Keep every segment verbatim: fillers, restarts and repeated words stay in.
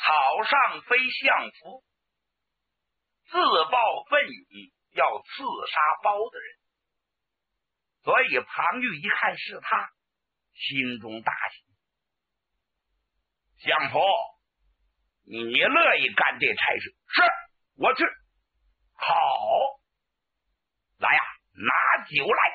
草上飞相符，自报奋勇要刺杀包大人。所以庞玉一看是他，心中大喜。相府，你乐意干这差事？是，我去。好，来呀，拿酒来。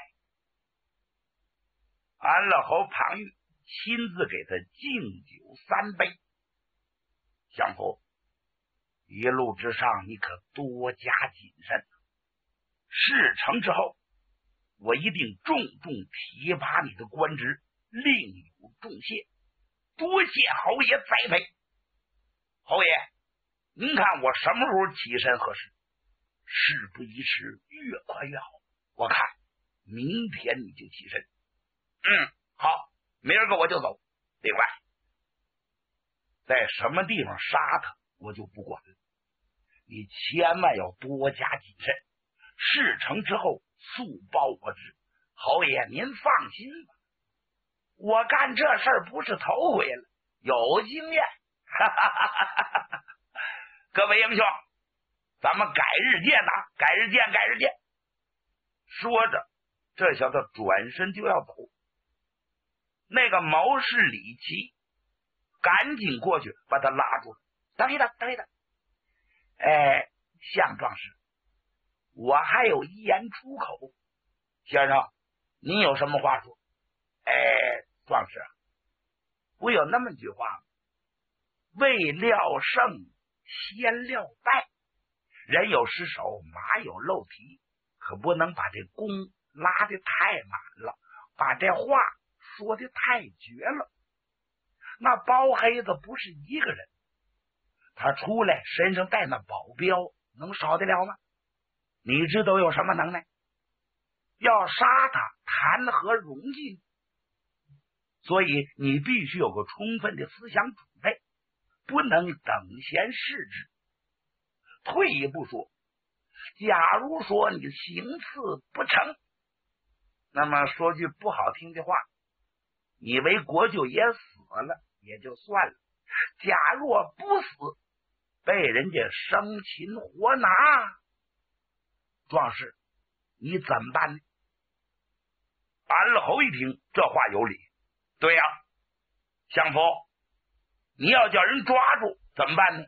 安乐侯庞玉亲自给他敬酒三杯。相府，一路之上你可多加谨慎。事成之后，我一定重重提拔你的官职，另有重谢。多谢侯爷栽培。侯爷，您看我什么时候起身合适？事不宜迟，越快越好。我看明天你就起身。嗯，好，明儿个我就走。另外，在什么地方杀他，我就不管了。你千万要多加谨慎。事成之后速报我知。侯爷您放心吧，我干这事儿不是头回了，有经验。哈哈哈哈哈哈！各位英雄，咱们改日见呐！改日见，改日见。说着，这小子转身就要走。那个谋士李琦赶紧过去把他拉住了。等一等，等一等。哎，向壮士，我还有一言出口。先生，您有什么话说？哎，壮士，不有那么句话吗？未料胜先料败，人有失手，马有漏蹄，可不能把这弓拉得太满了，把这话说得太绝了。那包黑子不是一个人，他出来身上带那保镖，能少得了吗？你知道有什么能耐？要杀他，谈何容易？所以你必须有个充分的思想准备，不能等闲视之。退一步说，假如说你行刺不成，那么说句不好听的话，你为国舅爷死了也就算了，假若不死，被人家生擒活拿，壮士你怎么办呢？安乐侯一听，这话有理。对呀、啊，相府，你要叫人抓住怎么办呢？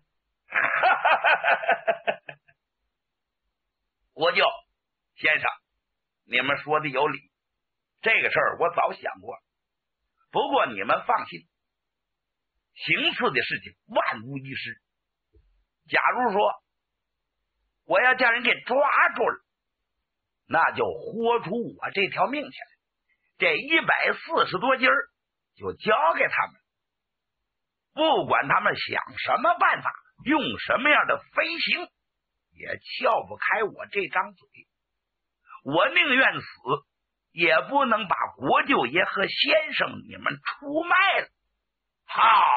国舅先生，你们说的有理，这个事儿我早想过了。不过你们放心，行刺的事情万无一失。假如说我要叫人给抓住了，那就豁出我这条命去了。这一百四十多斤儿就交给他们，不管他们想什么办法，用什么样的飞行，也撬不开我这张嘴。我宁愿死，也不能把国舅爷和先生你们出卖了。好，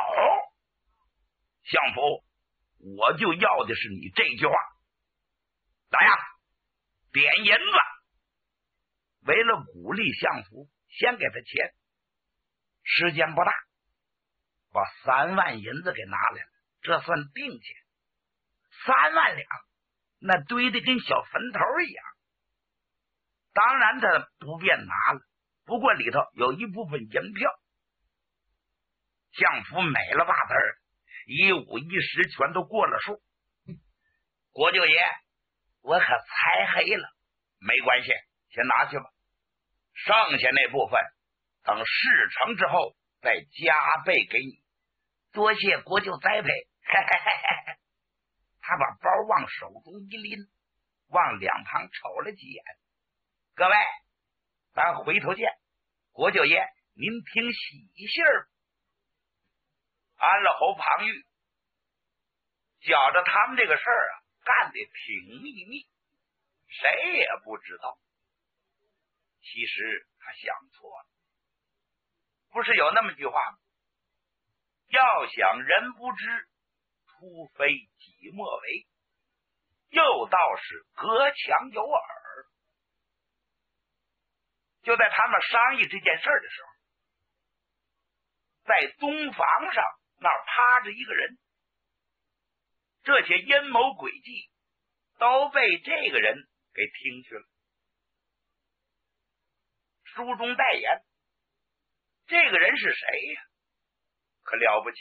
相府，我就要的是你这句话。来呀，点银子。为了鼓励相府，先给他钱，时间不大，把三万银子给拿来了，这算定钱。三万两，那堆得跟小坟头一样。当然他不便拿了，不过里头有一部分银票。相府美了吧子儿，一五一十全都过了数。国舅爷，我可猜黑了，没关系，先拿去吧。剩下那部分等事成之后再加倍给你。多谢国舅栽培。他把包往手中一拎，往两旁瞅了几眼。各位，咱回头见。国舅爷您听喜信儿。安乐侯庞玉觉着他们这个事儿啊干得挺秘密，谁也不知道。其实他想错了，不是有那么句话吗？要想人不知，除非己莫为。又道是隔墙有耳。就在他们商议这件事的时候，在东房上那儿趴着一个人， 这些阴谋诡计都被这个人给听去了。书中代言，这个人是谁呀？可了不起，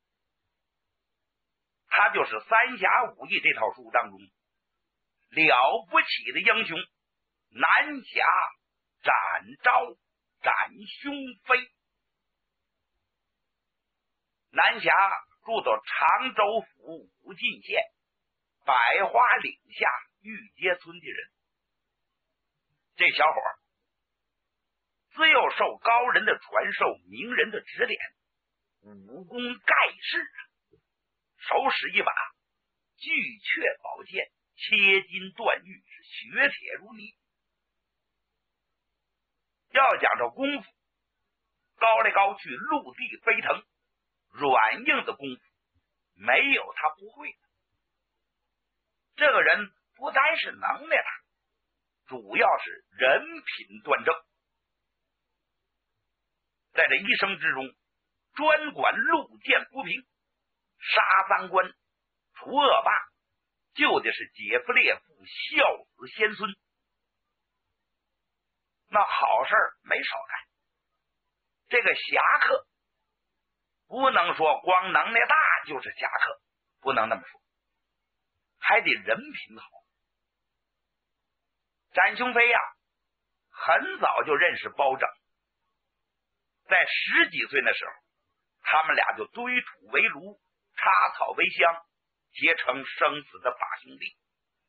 他就是《三侠五义》这套书当中了不起的英雄南侠展昭展雄飞。南侠住到常州府武进县百花岭下玉阶村的人。这小伙自幼受高人的传授，名人的指点，武功盖世，手使一把巨阙宝剑，切金断玉，是雪铁如泥。要讲这功夫，高来高去，陆地飞腾，软硬的功夫没有他不会的。这个人不单是能耐大，主要是人品端正。在这一生之中，专管路见不平，杀三官，除恶霸，救的是劫富列富，孝子先孙，那好事没少干。这个侠客不能说光能耐大就是侠客，不能那么说，还得人品好。展雄飞呀、啊，很早就认识包拯，在十几岁的时候，他们俩就堆土为炉，插草为香，结成生死的把兄弟。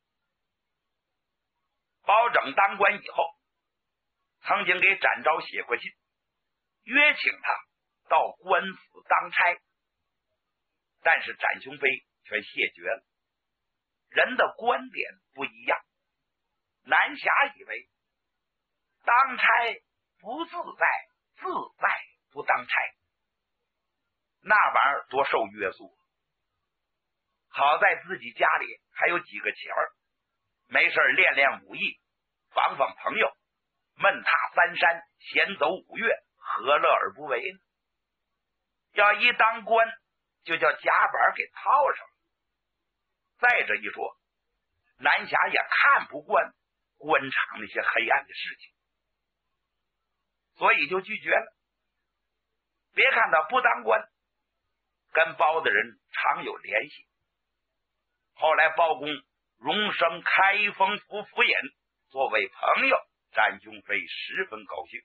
包拯当官以后，曾经给展昭写过信，约请他到官府当差，但是展雄飞却谢绝了。人的观点不一样，南侠以为当差不自在，自在不当差，那玩意儿多受约束。好在自己家里还有几个钱儿，没事练练武艺，访访朋友，闷踏三山，闲走五岳，何乐而不为呢？要一当官，就叫夹板给套上了。再这一说，南侠也看不惯官场那些黑暗的事情，所以就拒绝了。别看他不当官，跟包大人常有联系。后来包公荣升开封府府尹，作为朋友，展雄飞十分高兴。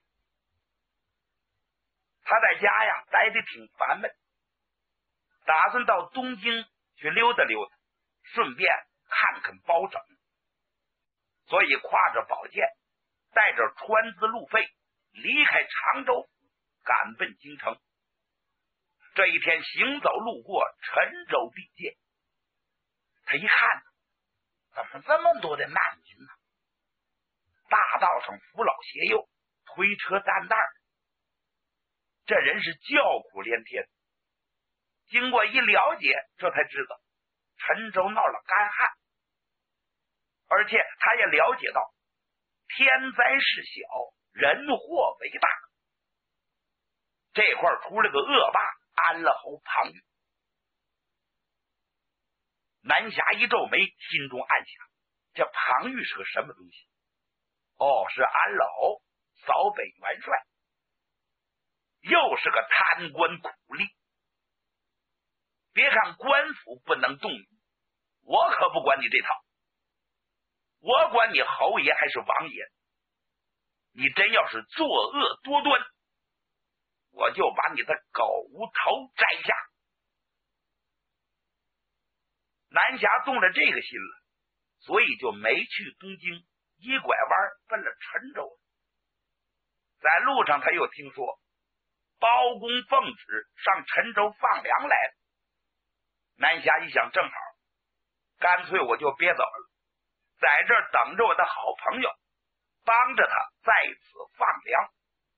他在家呀待得挺烦闷，打算到东京去溜达溜达，顺便看看包拯。所以挎着宝剑，带着川资路费，离开常州府，赶奔京城。这一天行走路过陈州地界，他一看，怎么这么多的难民呢？大道上扶老携幼，推车担担，这人是叫苦连天。经过一了解，这才知道陈州闹了干旱，而且他也了解到天灾事小，人祸为大。这块出了个恶霸安乐侯庞玉。南侠一皱眉，心中暗想，这庞玉是个什么东西？哦，是安乐侯，扫北元帅，又是个贪官苦吏。别看官府不能动你，我可不管你这套，我管你侯爷还是王爷。你真要是作恶多端，我就把你的狗头摘下。南侠动了这个心了，所以就没去东京，一拐弯奔了陈州了。在路上他又听说包公奉旨上陈州放粮来了。南侠一想，正好，干脆我就别走了，在这儿等着我的好朋友，帮着他在此放粮。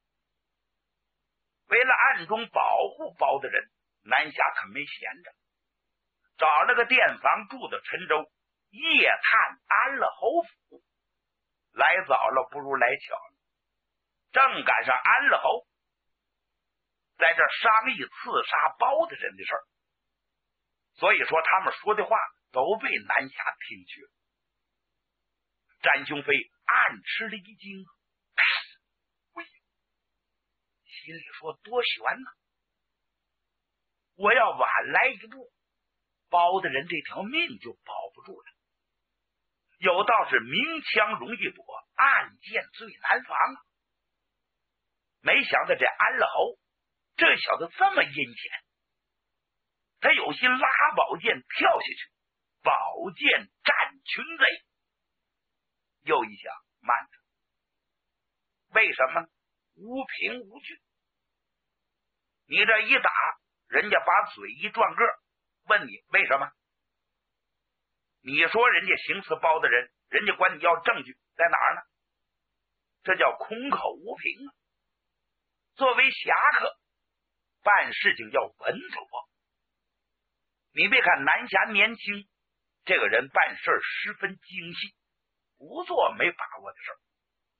为了暗中保护包大人，南侠可没闲着，找了个店房住的陈州，夜探安乐侯府。来早了不如来巧了，正赶上安乐侯在这商议刺杀包大人的事儿。所以说他们说的话都被南侠听去了。詹雄飞暗吃了一惊，哎，心里说多悬呐！我要晚来一步，包大人这条命就保不住了。有道是明枪容易躲，暗箭最难防啊！没想到这安了侯这小子这么阴险，他有心拉宝剑跳下去，宝剑斩群贼。又一想，慢着，为什么呢？无凭无据。你这一打，人家把嘴一转个，问你为什么？你说人家行刺包的人，人家管你要证据在哪儿呢？这叫空口无凭啊！作为侠客，办事情要稳妥。你别看南侠年轻，这个人办事十分精细，不做没把握的事儿。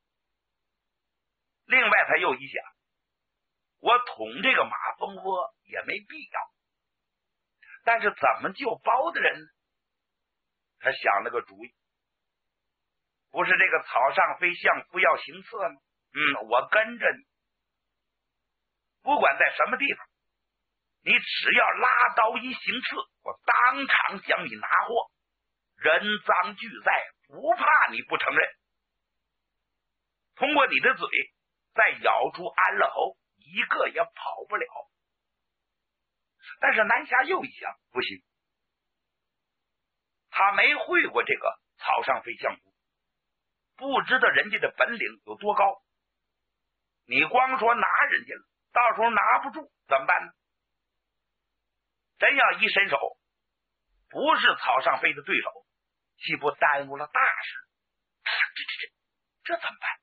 另外他又一想，我捅这个马蜂窝也没必要，但是怎么救包的人呢？他想了个主意，不是这个草上飞相夫要行刺吗？嗯，我跟着你，不管在什么地方，你只要拉刀一行刺，我当场向你拿货，人赃俱在，不怕你不承认。通过你的嘴再咬出安乐侯，一个也跑不了。但是南侠又一想，不行，他没会过这个草上飞相夫，不知道人家的本领有多高。你光说拿人家了，到时候拿不住怎么办呢？真要一伸手，不是草上飞的对手，岂不耽误了大事？这这这这怎么办？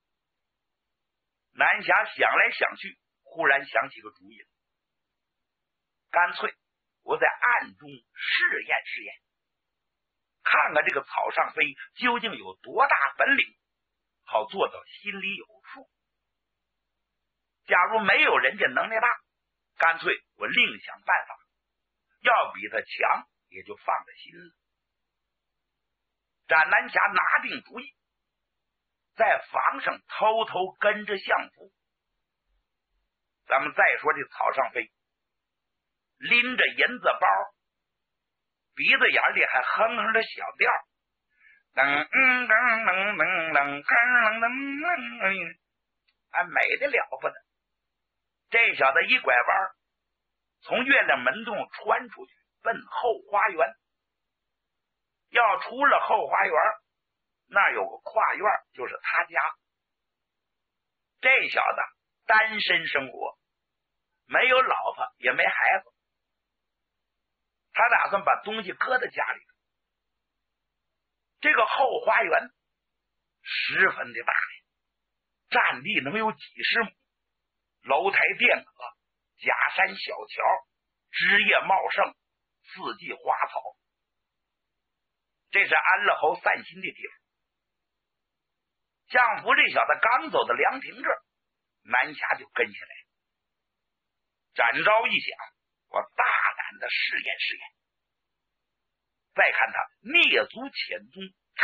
南侠想来想去，忽然想起个主意，干脆我在暗中试验试验，看看这个草上飞究竟有多大本领，好做到心里有数。假如没有人家能耐大，干脆我另想办法，要比他强也就放在心了。斩南侠拿定主意，在房上偷偷跟着相夫。咱们再说这草上飞，拎着银子包，鼻子眼里还哼哼着小调，噔噔噔噔噔噔噔噔噔，还美得了不得。这小子一拐弯，从月亮门洞穿出去，奔后花园。要出了后花园，那有个跨院，就是他家。这小子单身生活，没有老婆也没孩子，他打算把东西搁在家里。这个后花园十分的大呀，占地能有几十亩，楼台殿阁，假山小桥，枝叶茂盛，四季花草。这是安乐侯散心的地方。相夫这小子刚走到凉亭这儿，南侠就跟下来。展昭一想，我大胆的试验试验。再看他蹑足潜踪，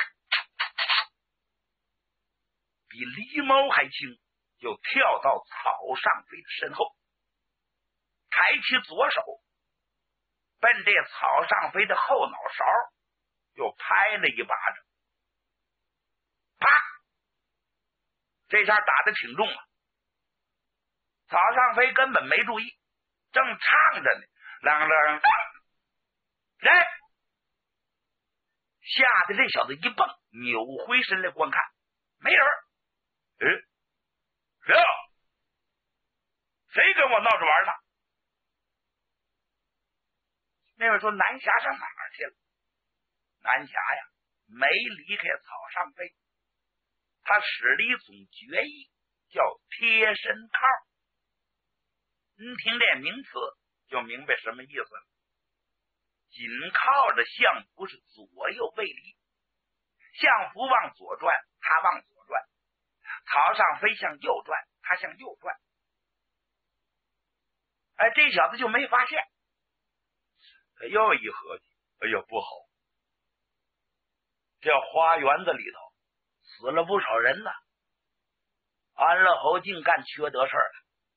比狸猫还轻，就跳到草上飞的身后，抬起左手，奔这草上飞的后脑勺就拍了一巴掌，啪！这下打得挺重啊。草上飞根本没注意，正唱着呢，啷啷，人吓得这小子一蹦，扭回身来观看，没人。嗯，谁啊？谁跟我闹着玩呢？那位说南侠上哪儿去了？南侠呀，没离开草上飞，他使了一种绝艺，叫贴身靠。您听这名词就明白什么意思了。紧靠着相夫是左右背离，相夫往左转，他往左转；草上飞向右转，他向右转。哎，这小子就没发现。他又一合计，哎呀，不好， 这花园子里头死了不少人呢。安乐侯竟干缺德事儿了，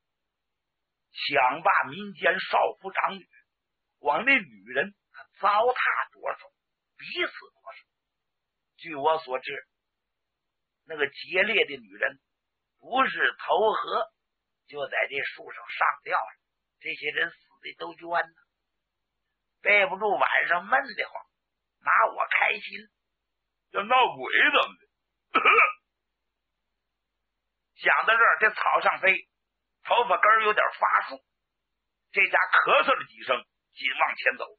想把民间少妇长女往那女人糟蹋多少，逼死多少。据我所知，那个劫猎的女人不是投河，就在这树上上吊了。这些人死的都冤呢，背不住晚上闷得慌，拿我开心，要闹鬼怎么的？想到这儿，这草上飞，头发根有点发竖，这家咳嗽了几声，紧往前走。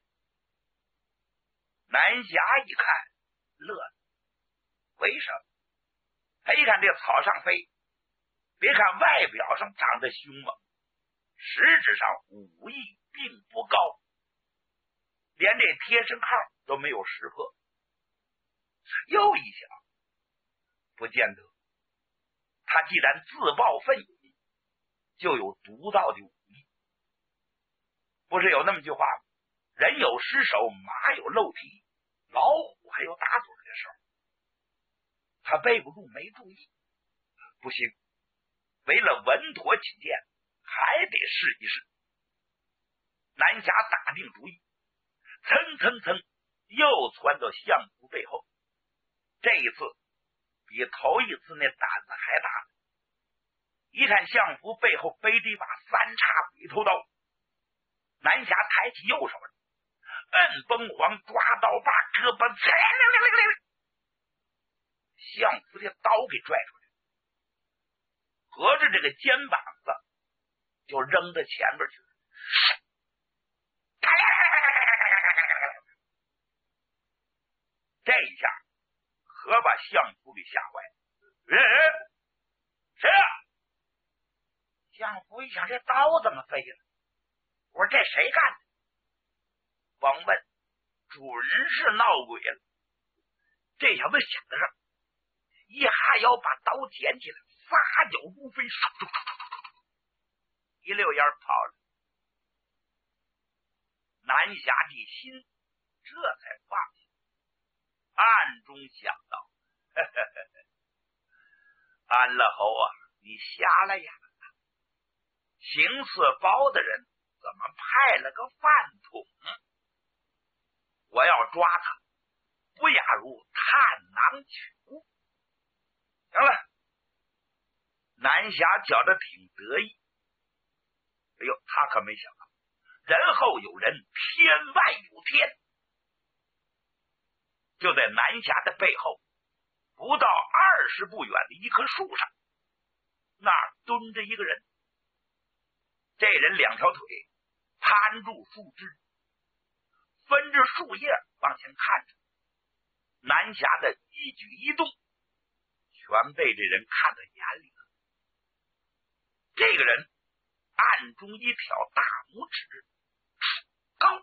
南侠一看，乐了，为什么？他一看这草上飞，别看外表上长得凶猛，实质上武艺并不高，连这贴身号都没有识破。又一想，不见得，他既然自报奋勇，就有独到的武艺。不是有那么句话吗？人有失手，马有漏蹄，老虎还有打嘴的时候。他背不住，没注意，不行，为了稳妥起见，还得试一试。南侠打定主意，蹭蹭蹭又窜到相府背后。这一次比头一次那胆子还大。一看相府背后背着一把三叉鬼头刀，南侠抬起右手，摁崩簧，抓刀把胳膊，相府的刀给拽出来，合着这个肩膀子就扔到前边去了。这一下可把相府给吓坏了。哎，谁啊？相府一想，这刀怎么飞了？我说这谁干的？甭问，准是闹鬼了。这小子想到这儿，一哈腰把刀捡起来，撒脚如飞，一溜烟跑了。南侠的心这才放下，暗中想到：呵呵呵安乐侯啊，你瞎了眼了！行刺包的人怎么派了个饭桶？我要抓他，不亚如探囊取物。行了，南侠觉得挺得意。哎呦，他可没想到，人后有人，天外有天。就在南侠的背后，不到二十步远的一棵树上，那儿蹲着一个人。这人两条腿攀住树枝，分着树叶往前看着。南侠的一举一动全被这人看在眼里了。这个人暗中一挑大拇指，高，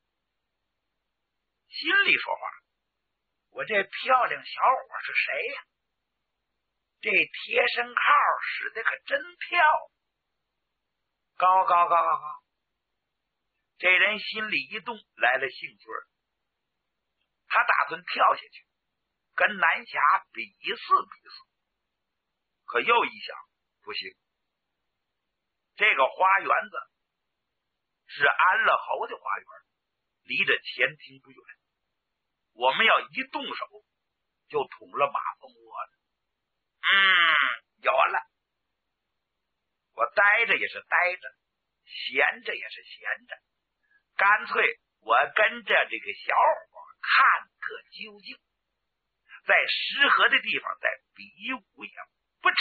心里说话：我这漂亮小伙是谁呀？这贴身号使的可真漂亮。高高高高高！这人心里一动，来了兴趣儿，他打算跳下去跟南侠比试比试。可又一想，不行，这个花园子是安乐侯的花园，离着前厅不远，我们要一动手就捅了马蜂窝了。嗯，有了，我待着也是待着，闲着也是闲着，干脆我跟着这个小伙看个究竟，在适合的地方再比武也不迟。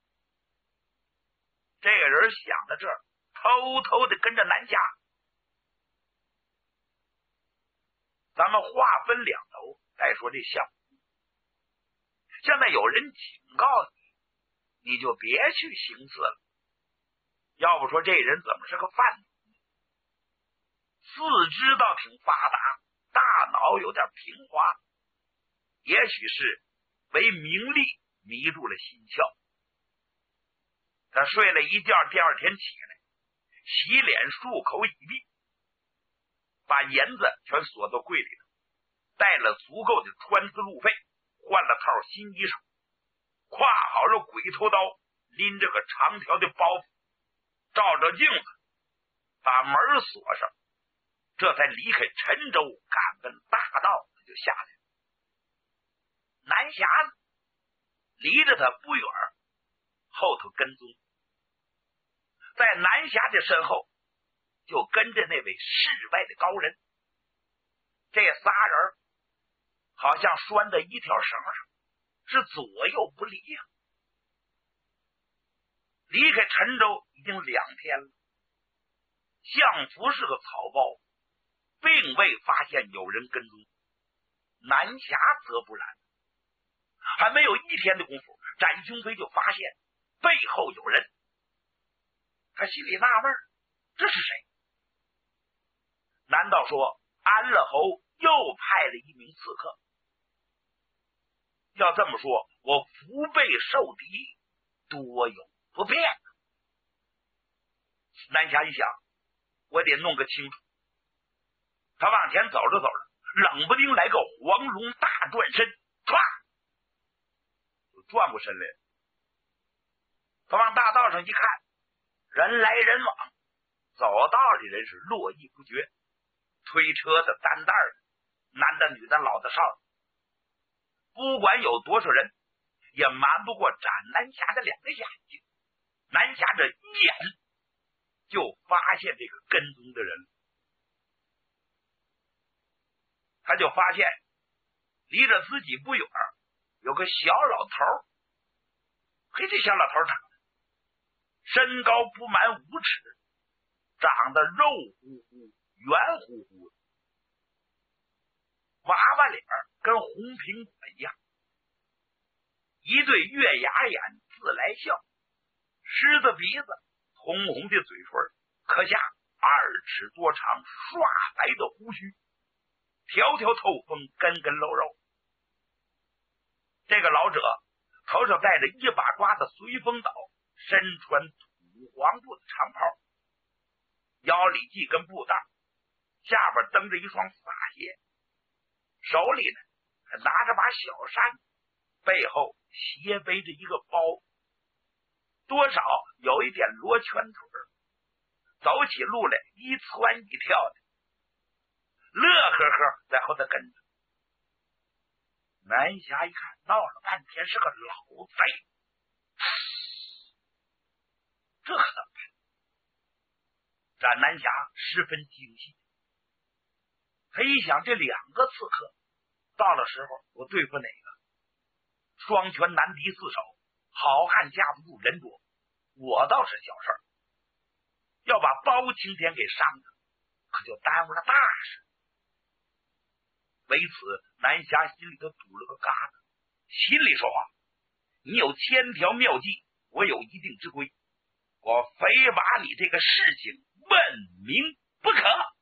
这个人想到这儿，偷偷的跟着南侠。咱们话分两头再说这项目。现在有人警告你，你就别去行刺了。要不说这人怎么是个贩子？四肢倒挺发达，大脑有点平滑，也许是为名利迷住了心窍。他睡了一觉，第二天起来，洗脸漱口已毕，把银子全锁到柜里头，带了足够的穿刺路费， 换了套新衣裳，挎好了鬼头刀，拎着个长条的包袱，照着镜子，把门锁上，这才离开陈州，赶奔大道就下来了。南侠呢，离着他不远，后头跟踪，在南侠的身后就跟着那位世外的高人。这仨人好像拴在一条绳上，是左右不离呀、啊。离开陈州已经两天了，相府是个草包，并未发现有人跟踪。南侠则不然，还没有一天的功夫，展雄飞就发现背后有人。他心里纳闷，这是谁？难道说安乐侯又派了一名刺客？要这么说，我腹背受敌，多有不便。南侠一想，我得弄个清楚。他往前走着走着，冷不丁来个黄龙大转身，唰，就转过身来了。他往大道上一看，人来人往，走道的人是络绎不绝，推车的、担担的，男的、女的、老的、少的，不管有多少人，也瞒不过斩南侠的两个眼睛。南侠这一眼就发现这个跟踪的人，他就发现离着自己不远有个小老头。嘿，这小老头长得身高不满五尺，长得肉乎乎、圆乎乎的，娃娃脸跟红苹果一样，一对月牙眼自来笑，狮子鼻子，红红的嘴唇，可下二尺多长刷白的胡须，条条透风，根根露肉。这个老者头上戴着一把抓的随风倒，身穿土黄布的长袍，腰里系根布带，下边蹬着一双法鞋，手里呢还拿着把小扇，背后斜背着一个包，多少有一点罗圈腿，走起路来一窜一跳的，乐呵呵在后头跟着。南侠一看，闹了半天是个老贼，这可怎么办？斩南侠十分精细，他一想，这两个刺客到了时候我对付哪个？双拳难敌四手，好汉架不住人多，我倒是小事儿，要把包青天给伤了，可就耽误了大事。为此，南侠心里头堵了个疙瘩，心里说话：你有千条妙计，我有一定之规，我非把你这个事情问明不可。